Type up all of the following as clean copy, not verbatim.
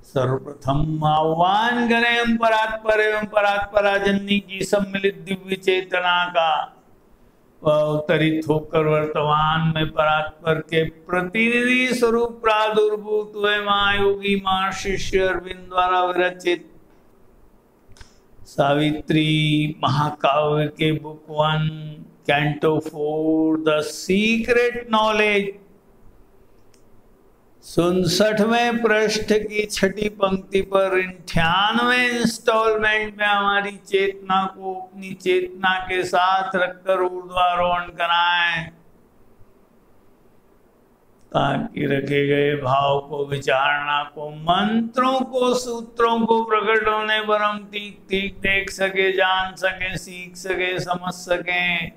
सर्वप्रथम आह्वान करें हम परात्पर एवं परात्पराजन्य की सम्मिलित दिव्य चेतना का अवतरित होकर वर्तमान में परात्पर के प्रतिनिधि स्वरूप प्रादुर्भूत हुए महायोगी मां शिष्य अरविंद द्वारा विरचित सावित्री महाकाव्य के book 1 canto 4 the secret knowledge 67वें पृष्ठ की छठी पंक्ति पर 98वें इंस्टॉलमेंट में हमारी चेतना को अपनी चेतना के साथ रखकर ऊर्ध्वारोहण कराएं, ताकि रखे गए भाव को, विचारणा को, मंत्रों को, सूत्रों को प्रकट होने पर हम ठीक ठीक देख सके, जान सके, सीख सके, समझ सकें।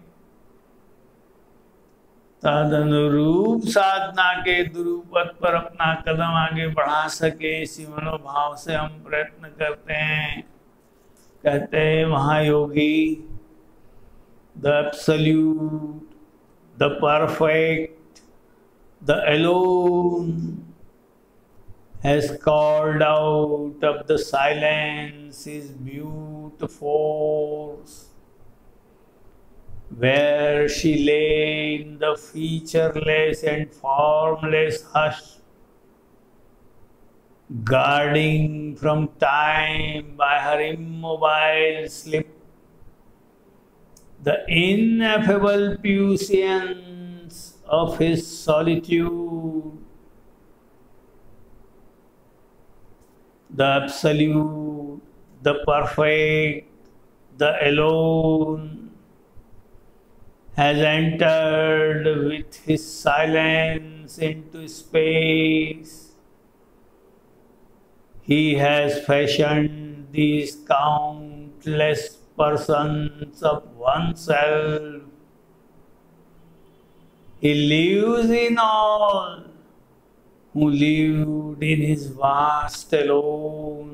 तदनुरूप साधना के दुरुपद पर अपना कदम आगे बढ़ा सके, इसी मनोभाव से हम प्रयत्न करते हैं। कहते हैं महायोगी, the absolute, the perfect, the alone has called out of the silence his mute force, where she lay in the featureless and formless hush, guarding from time by her immobile slip the ineffable puissance of his solitude. The absolute, the perfect, the alone has entered with his silence into space. He has fashioned these countless persons of oneself. He lives in all who lived in his vast alone.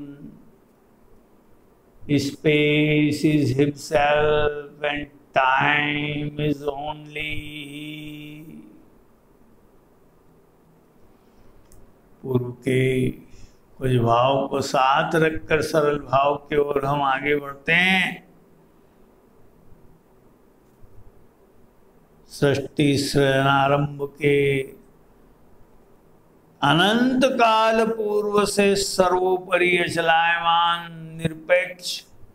Space is himself and time is only he. पूर्व के कुछ भाव को साथ रखकर सरल भाव की ओर हम आगे बढ़ते हैं। सृष्टि सृजनारंभ के अनंत काल पूर्व से सर्वोपरि अचलायमान निरपेक्ष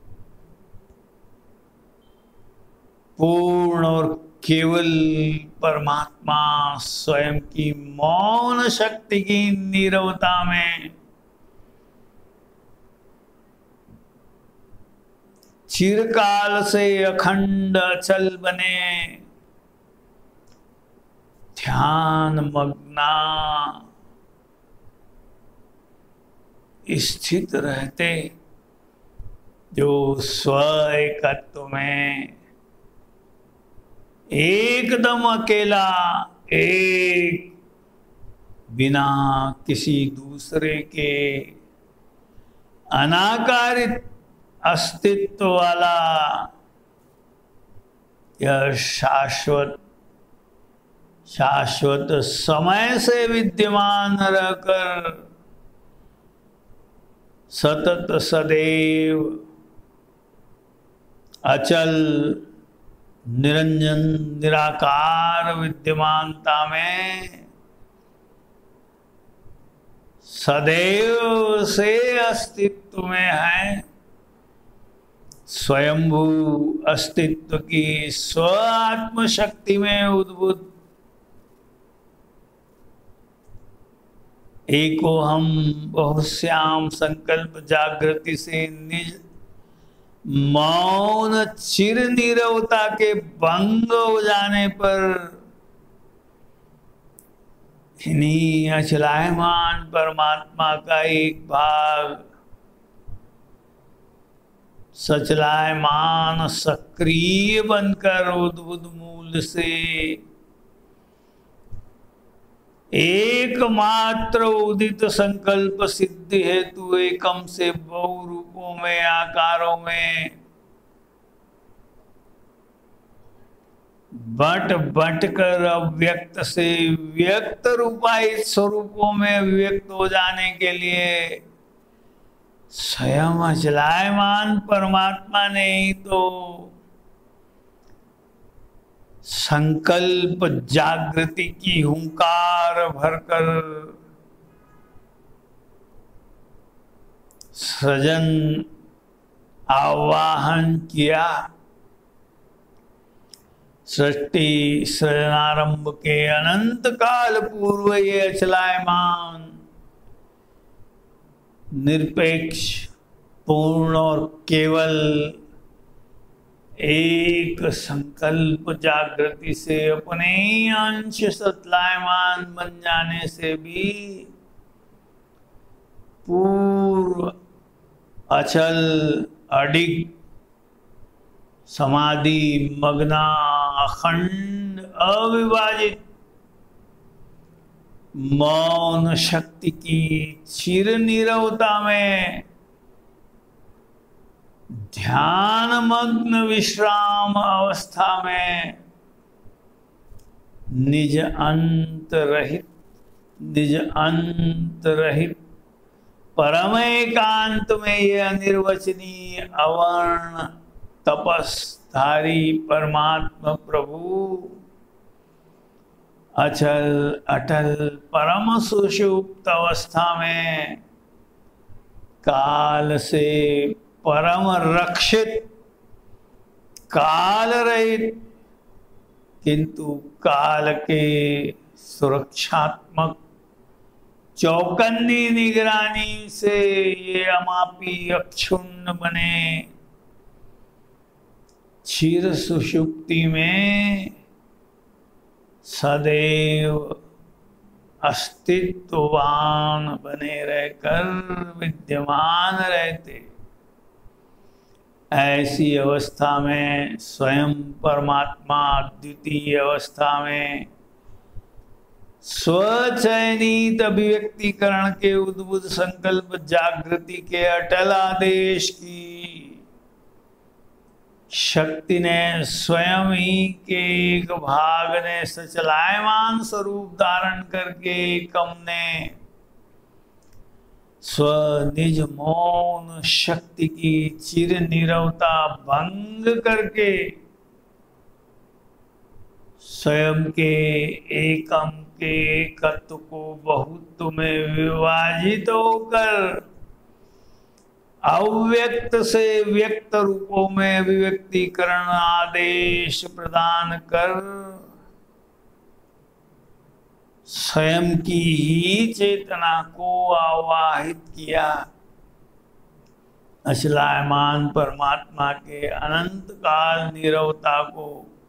पूर्ण और केवल परमात्मा स्वयं की मौन शक्ति की नीरवता में चिरकाल से अखंड अचल बने ध्यान मग्ना स्थित रहते, जो स्व एकत्व में एकदम अकेला, एक, बिना किसी दूसरे के अनाकारित अस्तित्व वाला यह शाश्वत समय से विद्यमान रहकर सतत सदैव अचल निरंजन निराकार विद्यमानता में सदैव से अस्तित्व में है। स्वयंभू अस्तित्व की स्व आत्म शक्ति में उद्भुत एको हम बहुश्याम संकल्प जागृति से निज मौन चिर नीरवता के भंग हो जाने पर इन्हीं अचलायमान परमात्मा का एक भाग सचलायमान सक्रिय बनकर उद्भुत मूल से एकमात्र उदित संकल्प सिद्धि हेतु एकम से बहु रूपों में आकारों में बट कर अव्यक्त से व्यक्त रूपायित स्वरूपों में व्यक्त हो जाने के लिए स्वयं अचलायमान परमात्मा ने ही तो संकल्प जागृति की हुंकार भरकर सृजन आवाहन किया। सृष्टि सृजनारंभ के अनंत काल पूर्व ये अचलायमान निरपेक्ष पूर्ण और केवल एक संकल्प जागृति से अपने ही अंश सतलायमान बन जाने से भी पूर्व अचल अडिग समाधि मग्ना अखंड अविभाजित मौन शक्ति की चिर नीरवता में ध्यान मग्न विश्राम अवस्था में निज अंत रहित परम एकांत में ये अनिर्वचनीय अवर्ण तपस्धारी परमात्मा प्रभु अचल अटल परम सुषुप्त अवस्था में काल से परम रक्षित काल रहित किंतु काल के सुरक्षात्मक चौकन्नी निगरानी से ये अमापी अक्षुण्ण बने क्षीर सुषुप्ति में सदैव अस्तित्ववान बने रहकर विद्यमान रहते। ऐसी अवस्था में स्वयं परमात्मा द्वितीय अवस्था में स्वचयनित अभिव्यक्तिकरण के उद्भुत संकल्प जागृति के अटल आदेश की शक्ति ने स्वयं ही के एक भाग ने सचलायमान स्वरूप धारण करके एकम ने स्वनिज मौन शक्ति की चिर नीरवता भंग करके स्वयं के एकम के एकत्व को बहुत्व में विभाजित होकर अव्यक्त से व्यक्त रूपों में अभिव्यक्तिकरण आदेश प्रदान कर स्वयं की ही चेतना को आवाहित किया। अचलायमान परमात्मा के अनंत काल नीरवता को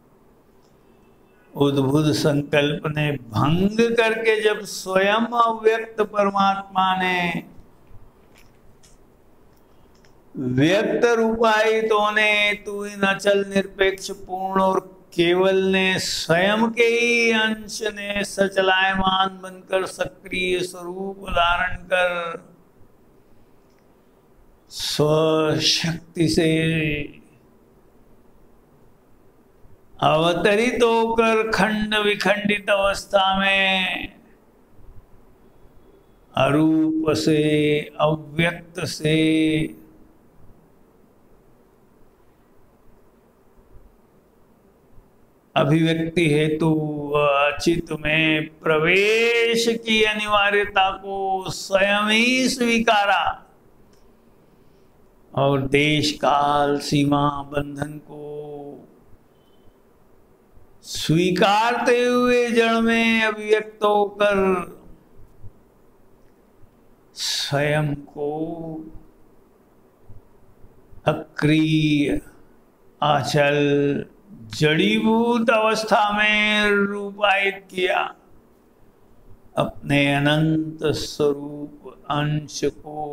उद्भुत संकल्प ने भंग करके जब स्वयं अव्यक्त परमात्मा ने व्यक्त रूपायित होने तू इन अचल निरपेक्ष पूर्ण और केवल ने स्वयं के ही अंश ने सचलायमान बनकर सक्रिय स्वरूप धारण कर स्वशक्ति से अवतरित होकर खंड विखंडित अवस्था में अरूप से अव्यक्त से अभिव्यक्ति हेतु चित्त में प्रवेश की अनिवार्यता को स्वयं ही स्वीकारा और देश काल सीमा बंधन को स्वीकारते हुए जड़ में अभिव्यक्त होकर स्वयं को अक्रिय अचल जड़ीभूत अवस्था में रूपायित किया। अपने अनंत स्वरूप अंश को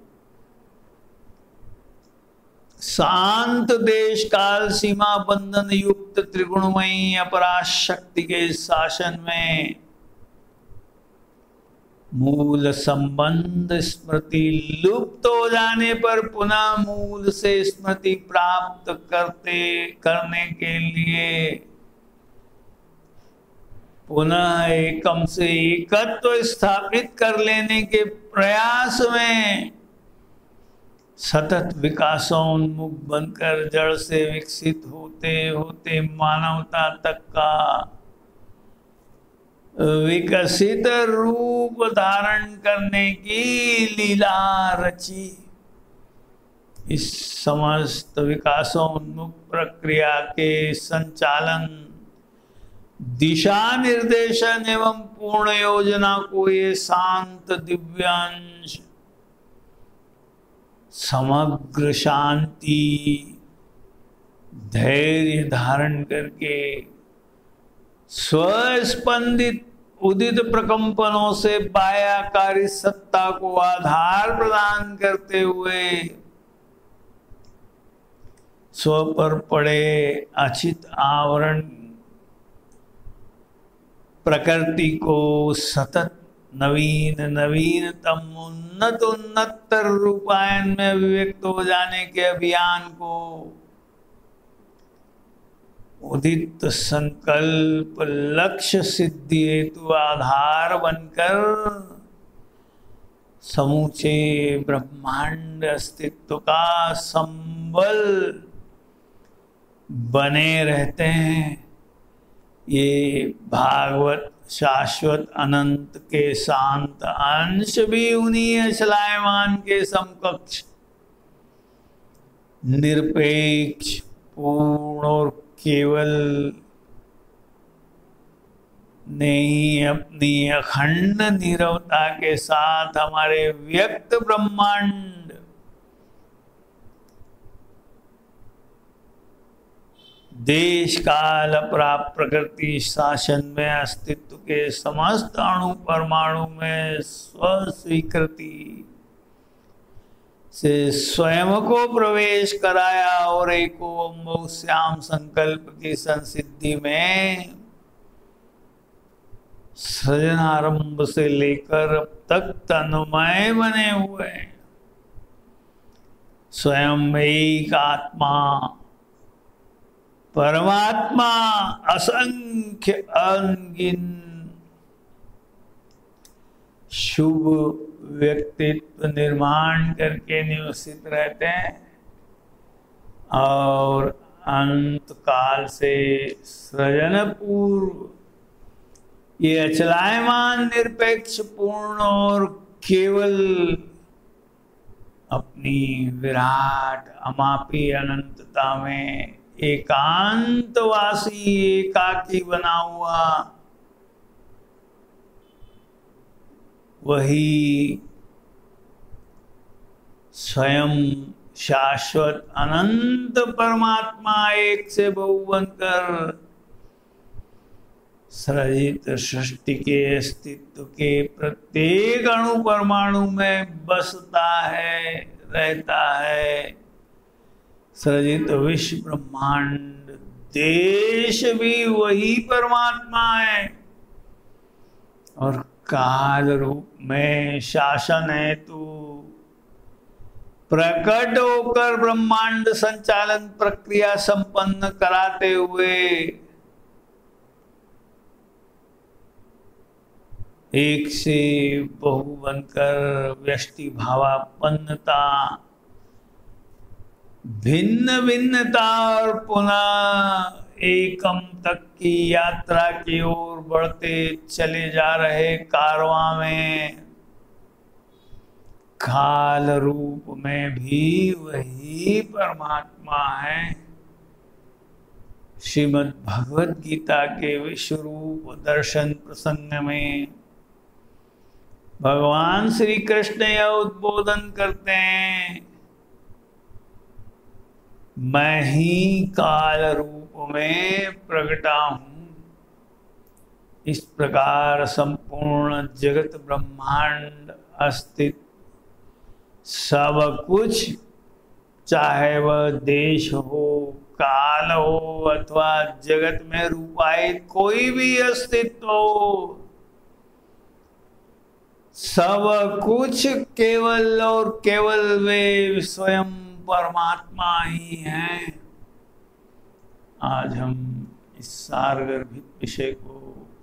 शांत देश काल सीमा बंधन युक्त त्रिगुणमयी अपराशक्ति के शासन में मूल संबंध स्मृति लुप्त हो जाने पर पुनः मूल से स्मृति प्राप्त करने के लिए पुनः एकम से एकत्व स्थापित कर लेने के प्रयास में सतत विकासोन्मुख बनकर जड़ से विकसित होते होते मानवता तक का विकसित रूप धारण करने की लीला रची। इस समस्त विकासोन्मुख प्रक्रिया के संचालन, दिशा निर्देशन एवं पूर्ण योजना को ये शांत दिव्यांश समग्र शांति धैर्य धारण करके स्वस्पंदित उदित प्रकंपनों से बाह्यकारी सत्ता को आधार प्रदान करते हुए स्व पर पड़े अचित आवरण प्रकृति को सतत नवीन नवीनतम उन्नत उन्नतर रूपायन में अभिव्यक्त हो जाने के अभियान को उदित संकल्प लक्ष्य सिद्धि हेतु आधार बनकर समूचे ब्रह्मांड अस्तित्व का संबल बने रहते हैं। ये भागवत शाश्वत अनंत के शांत अंश भी उन्हीं चलायमान के समकक्ष निरपेक्ष पूर्ण और केवल ने ही अपनी अखंड नीरवता के साथ हमारे व्यक्त ब्रह्मांड देश काल प्राप्त प्रकृति शासन में अस्तित्व के समस्त अणु परमाणु में स्वस्वीकृति से स्वयं को प्रवेश कराया और एको बहुश्याम संकल्प की संसिद्धि में सृजनारंभ से लेकर अब तक तन्मय बने हुए स्वयं एक आत्मा परमात्मा असंख्य अनगिन शुभ व्यक्तित्व निर्माण करके निवसित रहते हैं और अंत काल से सृजन पूर्व ये अचलायमान निरपेक्ष पूर्ण और केवल अपनी विराट अमापी अनंतता में एकांतवासी एकाकी बना हुआ वही स्वयं शाश्वत अनंत परमात्मा एक से बहु बनकर सृजित सृष्टि के अस्तित्व के प्रत्येक अणु परमाणु में बसता है रहता है। सृजित विश्व ब्रह्मांड देश भी वही परमात्मा है और काल रूप में शासन हेतु प्रकट होकर ब्रह्मांड संचालन प्रक्रिया संपन्न कराते हुए एक से बहु बनकर व्यष्टि भावापन्नता भिन्न भिन्नता और पुनः एकम तक की यात्रा की ओर बढ़ते चले जा रहे कारवां में काल रूप में भी वही परमात्मा है। श्रीमद् भगवद गीता के विश्व रूप दर्शन प्रसंग में भगवान श्री कृष्ण यह उद्बोधन करते हैं, मैं ही काल रूप में प्रकटा हूं। इस प्रकार संपूर्ण जगत ब्रह्मांड अस्तित्व सब कुछ, चाहे वह देश हो काल हो अथवा जगत में रूपायित कोई भी अस्तित्व हो, सब कुछ केवल और केवल वे स्वयं परमात्मा ही हैं। आज हम इस सारगर्भित विषय को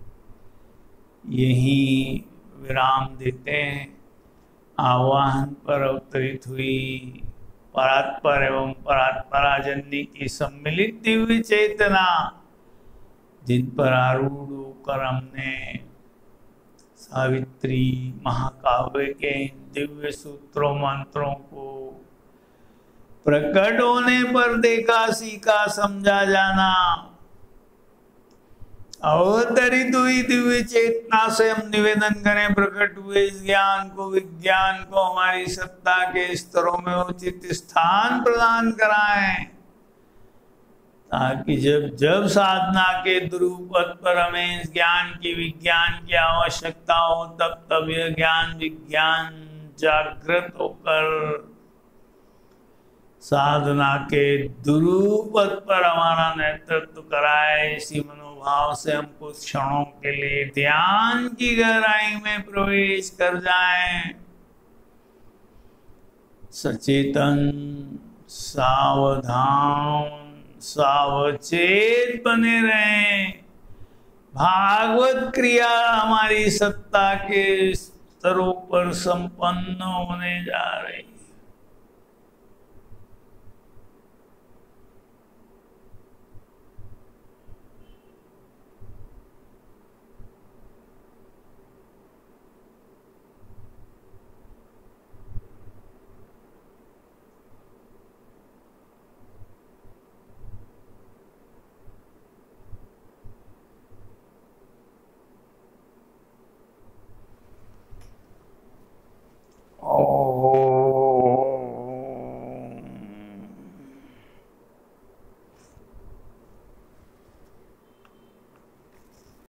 यही विराम देते हैं। आह्वान पर अवतरित हुई परात्पर एवं परात्पराजन्य की सम्मिलित दिव्य चेतना, जिन पर आरूढ़ होकर हमने सावित्री महाकाव्य के इन दिव्य सूत्रों मंत्रों को प्रकट होने पर देखा, सीखा, समझा, जाना, अवतरित हुई दिव्य चेतना से हम निवेदन करें, प्रकट हुए इस ज्ञान को, विज्ञान को हमारी सत्ता के स्तरों में उचित स्थान प्रदान कराएं, ताकि जब जब साधना के ध्रुव पर हमें इस ज्ञान की, विज्ञान की आवश्यकता हो, तब तब यह ज्ञान विज्ञान जागृत होकर साधना के ध्रुव पर हमारा नेतृत्व कराए। इसी मनोभाव से हम कुछ क्षणों के लिए ध्यान की गहराई में प्रवेश कर जाएं। सचेतन, सावधान, सावचेत बने रहें। भागवत क्रिया हमारी सत्ता के स्तरों पर संपन्न होने जा रही।